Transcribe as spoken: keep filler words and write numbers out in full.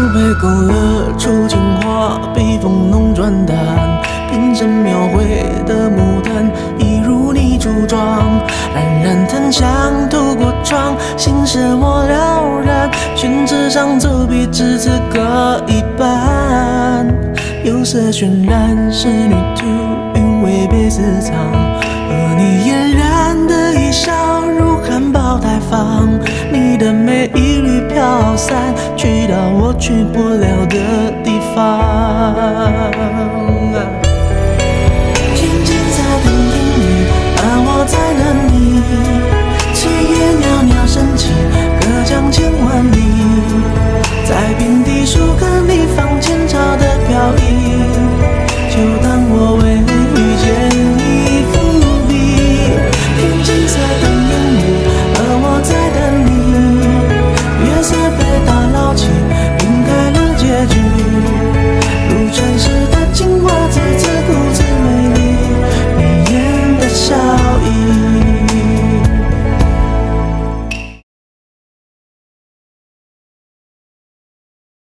配勾勒出情话，笔锋浓转淡，平生描绘的牡丹，一如你初妆。冉冉檀香透过窗，心事我了然，宣纸上走笔至此各一半。釉色渲染仕女图，韵味被私藏，而你嫣然的一笑如含苞待放，你的美一缕飘散，去到我去不了